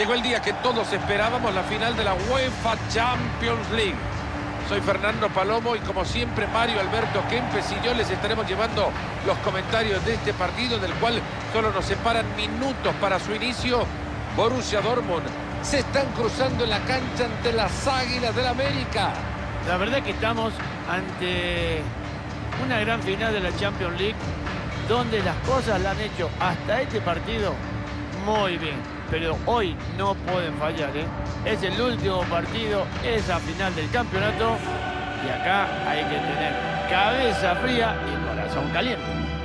Llegó el día que todos esperábamos, la final de la UEFA Champions League. Soy Fernando Palomo y como siempre Mario Alberto Kempes y yo les estaremos llevando los comentarios de este partido, del cual solo nos separan minutos para su inicio. Borussia Dortmund se están cruzando en la cancha ante las Águilas del América. La verdad que estamos ante una gran final de la Champions League, donde las cosas la han hecho hasta este partido muy bien. Pero hoy no pueden fallar, ¿eh? Es el último partido, es la final del campeonato. Y acá hay que tener cabeza fría y corazón caliente.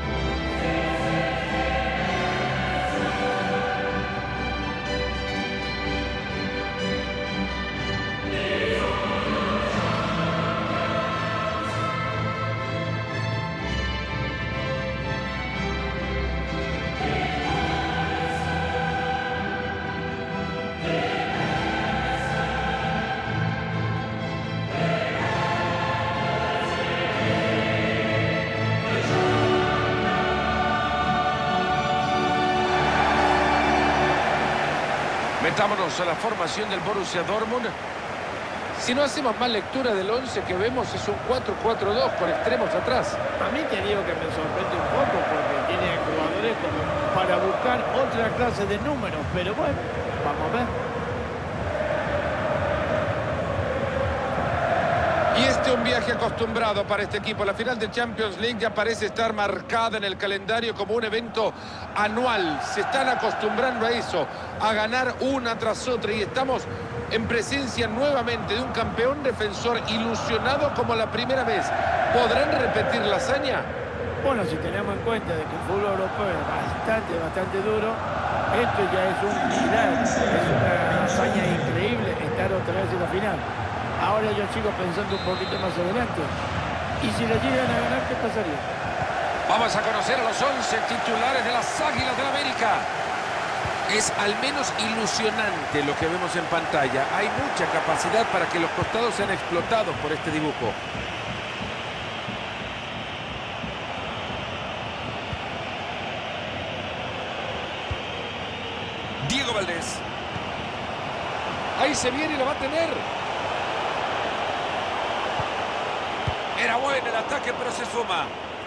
Metámonos a la formación del Borussia Dortmund. Si no hacemos más lectura del 11 que vemos, es un 4-4-2 con extremos atrás. A mí te digo que me sorprende un poco porque tiene jugadores como para buscar otra clase de números. Pero bueno, vamos a ver. Y un viaje acostumbrado para este equipo. La final de Champions League ya parece estar marcada en el calendario como un evento anual. Se están acostumbrando a eso, a ganar una tras otra. Y estamos en presencia nuevamente de un campeón defensor ilusionado como la primera vez. ¿Podrán repetir la hazaña? Bueno, si tenemos en cuenta de que el fútbol europeo es bastante duro, esto ya es un milagro. Es una hazaña increíble estar otra vez en la final. Ahora yo sigo pensando un poquito más adelante. ¿Y si le llegan a ganar, qué pasaría? Vamos a conocer a los 11 titulares de las Águilas del América. Es al menos ilusionante lo que vemos en pantalla. Hay mucha capacidad para que los costados sean explotados por este dibujo. Diego Valdés. Ahí se viene y lo va a tener. Era bueno el ataque, pero se suma.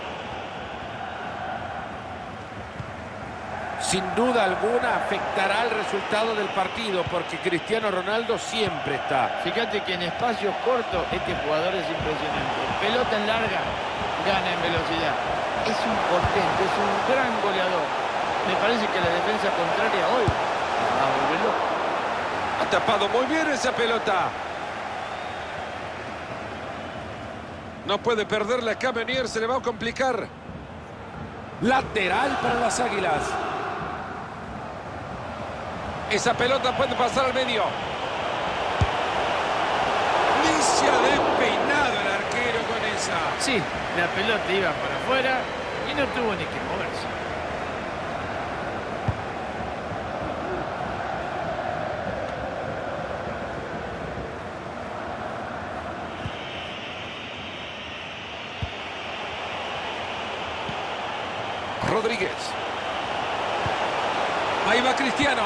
Sin duda alguna afectará el resultado del partido porque Cristiano Ronaldo siempre está. Fíjate que en espacios cortos este jugador es impresionante. Pelota en larga, gana en velocidad. Es un portento, es un gran goleador. Me parece que la defensa contraria hoy va a volver loco. Ha tapado muy bien esa pelota. No puede perderla acá, Menier, se le va a complicar. Lateral para las Águilas. Esa pelota puede pasar al medio. Ni se ha despeinado el arquero con esa. Sí, la pelota iba para afuera y no tuvo ni que moverse. Rodríguez. Ahí va Cristiano.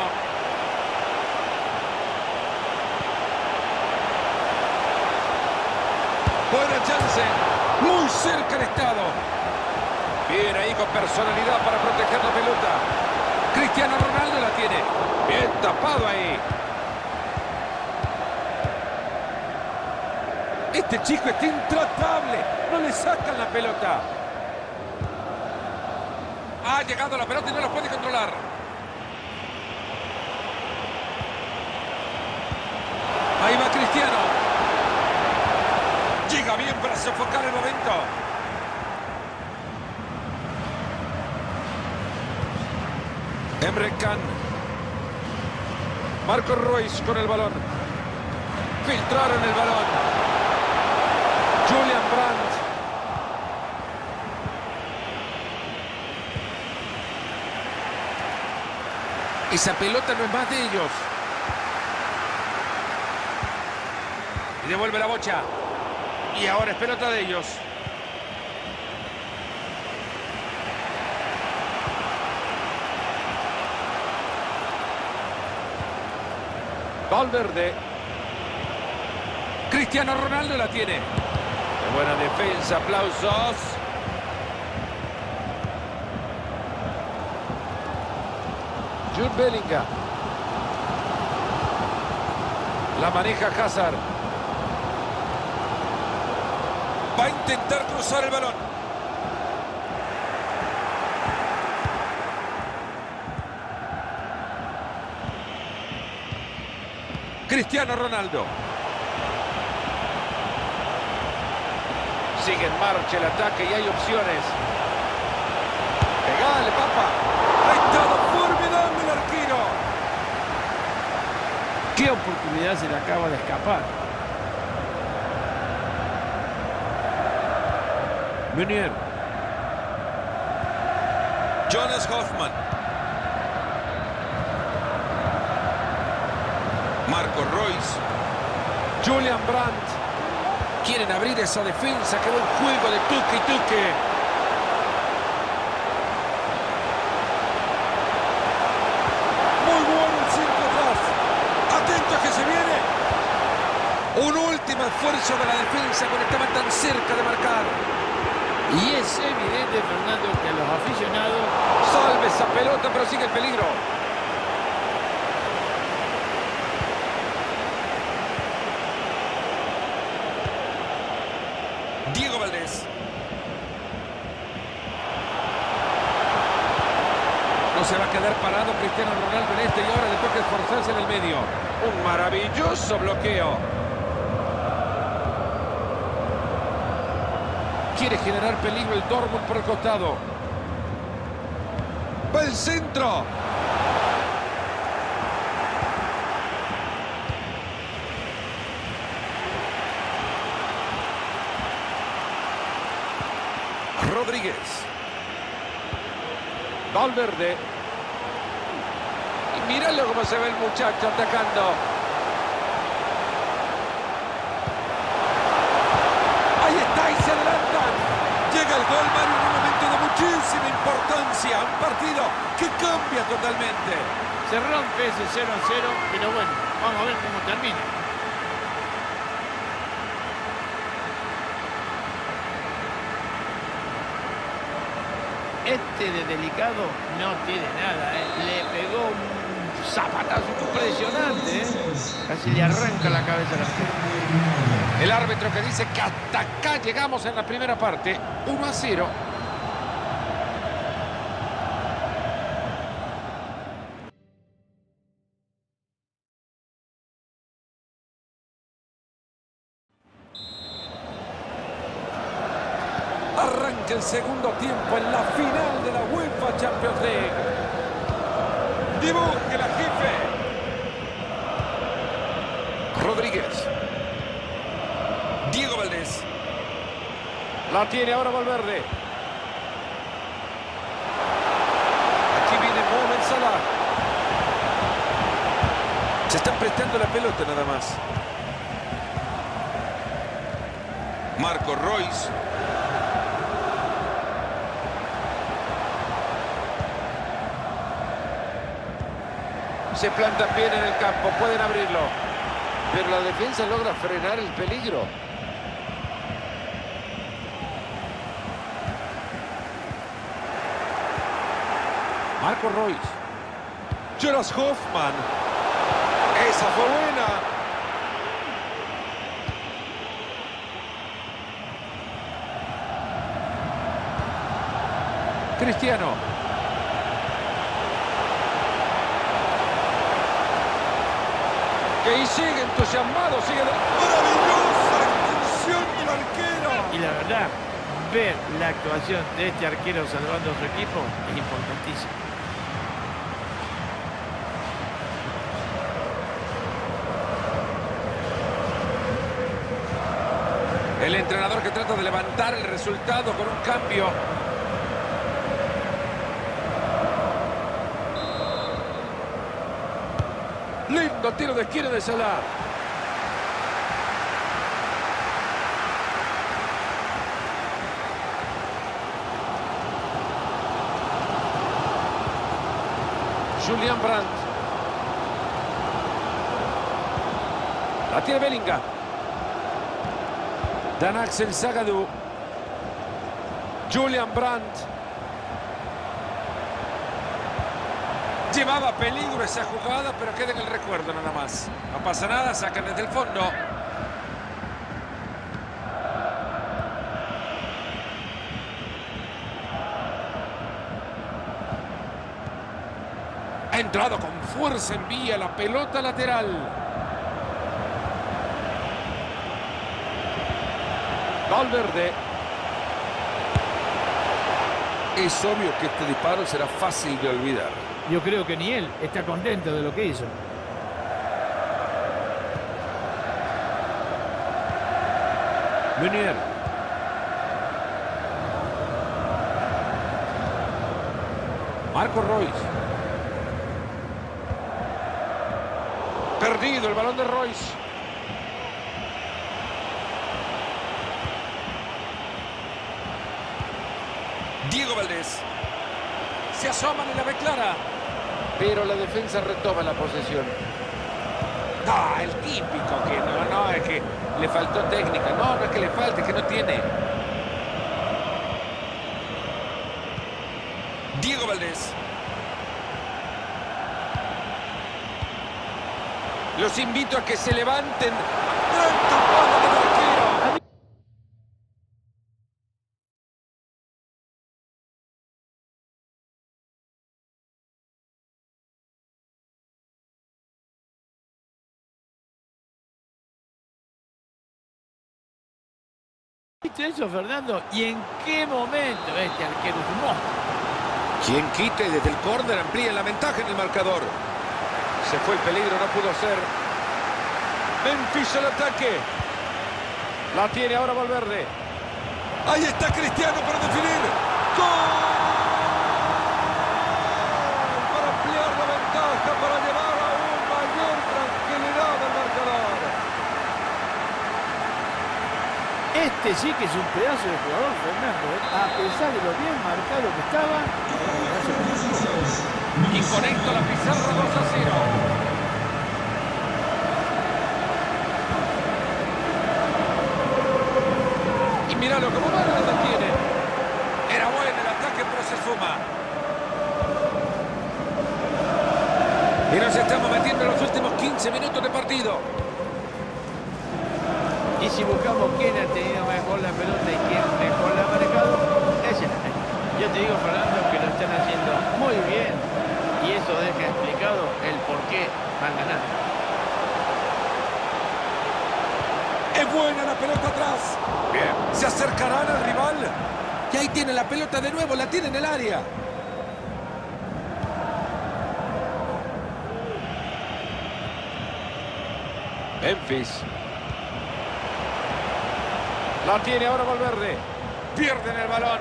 Buena chance. Muy cerca el estado. Bien ahí con personalidad para proteger la pelota. Cristiano Ronaldo la tiene. Bien tapado ahí. Este chico está intratable. No le sacan la pelota. Ha llegado la pelota y no la puede controlar. Ahí va Cristiano. Llega bien para sofocar el momento. Emre Can. Marco Reus con el balón. Filtraron el balón. Julian Brandt. Esa pelota no es más de ellos. Y devuelve la bocha. Y ahora es pelota de ellos. Valverde. Cristiano Ronaldo la tiene. Qué buena defensa, aplausos. Jude Bellingham. La maneja Hazard. Va a intentar cruzar el balón. Cristiano Ronaldo. Sigue en marcha el ataque y hay opciones. Pegale, papá. Ha estado formidable el arquero. Qué oportunidad se le acaba de escapar. Meunier. Jonas Hoffman. Marco Reus. Julian Brandt. Quieren abrir esa defensa. Quedó un juego de tuque y tuque. Muy bueno el centro atrás. Atento que se viene. Un último esfuerzo de la defensa cuando estaban tan cerca de marcar. Y es evidente, Fernando, que los aficionados... Salve esa pelota, pero sigue el peligro. Diego Valdés. No se va a quedar parado Cristiano Ronaldo en este y ahora le toca esforzarse en el medio. Un maravilloso bloqueo. Quiere generar peligro el Dortmund por el costado. Va el centro. Rodríguez. Valverde. Y míralo cómo se ve el muchacho atacando. Ahí está y se adelantan. Llega el gol, Mario, en un momento de muchísima importancia. Un partido que cambia totalmente. Se rompe ese 0-0, pero bueno, vamos a ver cómo termina. Este de delicado no tiene nada, ¿eh? Le pegó un zapatazo impresionante, ¿eh? Casi le arranca la cabeza a la gente. El árbitro que dice que hasta acá llegamos en la primera parte. 1-0. Arranca el segundo tiempo en la final de la UEFA Champions League. Dibuje la jefe. Rodríguez. Diego Valdés. La tiene ahora Valverde. Aquí viene Mohamed Salah. Se están prestando la pelota nada más. Marco Reus. Se plantan bien en el campo, pueden abrirlo. Pero la defensa logra frenar el peligro. Marco Reus. Jonas Hoffman. Esa fue buena. Cristiano. Que sigue entusiasmado, sigue... ¡Maravillosa expulsión del arquero! Y la verdad, ver la actuación de este arquero salvando a su equipo es importantísimo. El entrenador que trata de levantar el resultado con un cambio. Lindo tiro de esquina de Salah. Julian Brandt. La tiene Bellingham. Dan Axel Zagadou. Julian Brandt. Llevaba peligro esa jugada, pero queda en el recuerdo nada más. No pasa nada, sacan desde el fondo. Ha entrado con fuerza, envía la pelota lateral. Valverde. Es obvio que este disparo será fácil de olvidar. Yo creo que ni él está contento de lo que hizo. Meunier. Marco Royce. Perdido el balón de Royce. Diego Valdés. Se asoman y la ve clara. Pero la defensa retoma la posesión. No, el típico que no, es que le faltó técnica. No, no es que le falte, es que no tiene. Diego Valdés. Los invito a que se levanten. ¡Gran tapada del arquero! ¿Viste eso, Fernando? ¿Y en qué momento este arquero es un monstruo? Quien quite desde el córner amplía la ventaja en el marcador. Se fue el peligro, no pudo ser. Memphis al ataque. La tiene ahora Valverde. Ahí está Cristiano para definir. ¡Gol! Para ampliar la ventaja, para llevar a un mayor tranquilidad al marcador. Este sí que es un pedazo de jugador, Fernando. A pesar de lo bien marcado que estaba. Y conecta la pizarra 2-0. Y míralo como va, la detiene. Era bueno el ataque, pero se suma. Y nos estamos metiendo en los últimos 15 minutos de partido. Y si buscamos quién ha tenido mejor la pelota y quién mejor la ha manejado, ese es el mejor. Yo te digo, Fernando, que lo están haciendo muy bien. Y eso deja explicado el por qué van ganando. Es buena la pelota atrás. Bien. Se acercarán al rival. Y ahí tiene la pelota de nuevo, la tiene en el área. Memphis. La tiene ahora Valverde. Pierden el balón.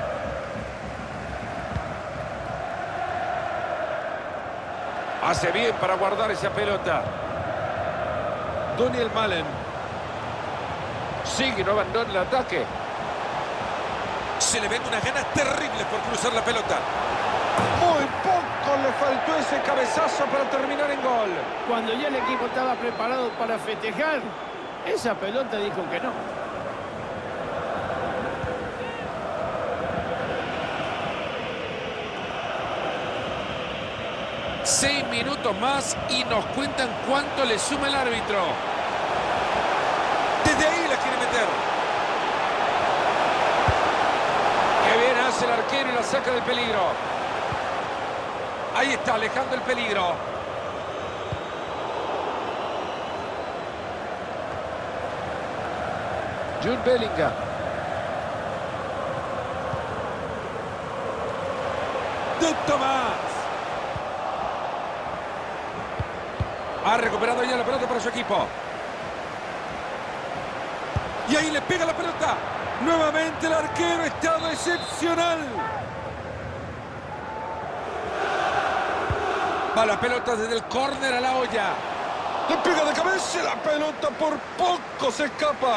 Hace bien para guardar esa pelota. Daniel Malen. Sigue, no abandona el ataque. Se le ven unas ganas terribles por cruzar la pelota. Muy poco le faltó ese cabezazo para terminar en gol. Cuando ya el equipo estaba preparado para festejar, esa pelota dijo que no. 6 minutos más y nos cuentan cuánto le suma el árbitro. Desde ahí la quiere meter. Qué bien hace el arquero y la saca del peligro. Ahí está, alejando el peligro. Jude Bellingham. De Tomás. Ha recuperado ya la pelota para su equipo. Y ahí le pega la pelota. Nuevamente el arquero, estado excepcional. Va la pelota desde el córner a la olla. Le pega de cabeza, la pelota por poco se escapa.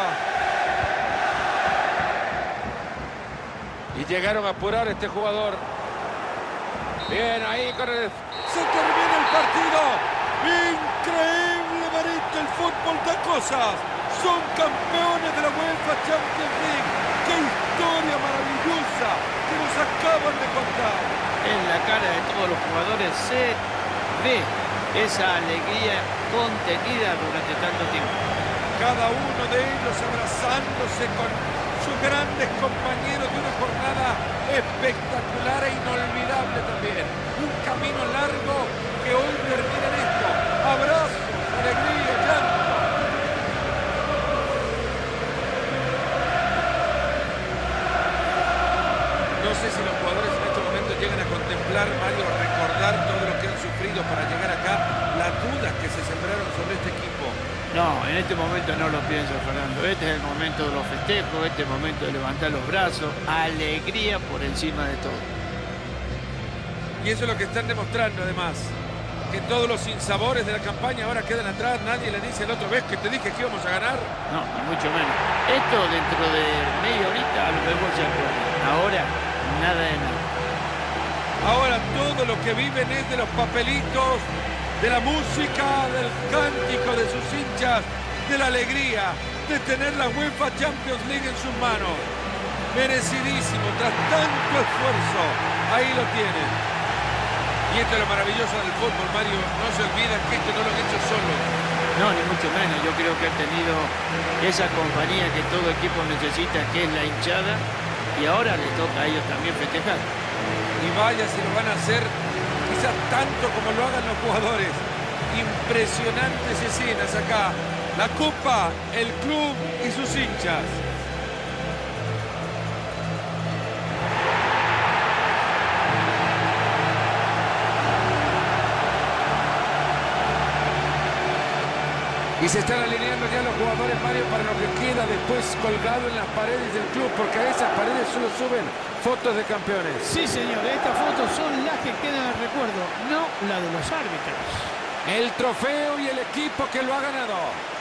Y llegaron a apurar este jugador. Bien, ahí con el... Se termina el partido. Increíble, Marito, el fútbol. fútbol da cosas. Son campeones de la UEFA Champions League. ¡Qué historia maravillosa que nos acaban de contar! En la cara de todos los jugadores se ve esa alegría contenida durante tanto tiempo. Cada uno de ellos abrazándose con sus grandes compañeros de una jornada espectacular e inolvidable también. Un camino largo que hoy termina en esto. Abrazos, alegría, llanto. No sé si los jugadores en este momento llegan a contemplar, Mario, a recordar todo lo que han sufrido para llegar acá, las dudas que se sembraron sobre este equipo. No, en este momento no lo pienso, Fernando. Este es el momento de los festejos, este es el momento de levantar los brazos, alegría por encima de todo. Y eso es lo que están demostrando además, que todos los sinsabores de la campaña ahora quedan atrás, nadie le dice la otra vez que te dije que íbamos a ganar. No, ni mucho menos. Esto dentro de media horita a lo mejor se acuerda. Ahora, nada de nada. Ahora todo lo que viven es de los papelitos, de la música, del cántico de sus hinchas, de la alegría de tener la UEFA Champions League en sus manos. Merecidísimo, tras tanto esfuerzo. Ahí lo tienen. Y esto es lo maravilloso del fútbol, Mario. No se olviden que esto no lo han hecho solo. No, ni mucho menos. Yo creo que han tenido esa compañía que todo equipo necesita, que es la hinchada. Y ahora les toca a ellos también festejar. Y vaya si lo van a hacer, quizás tanto como lo hagan los jugadores. Impresionantes escenas acá. La Copa, el club y sus hinchas. Y se están alineando ya los jugadores, Mario, para lo que queda después colgado en las paredes del club, porque a esas paredes solo suben fotos de campeones. Sí, señor, estas fotos son las que quedan al recuerdo, no la de los árbitros. El trofeo y el equipo que lo ha ganado.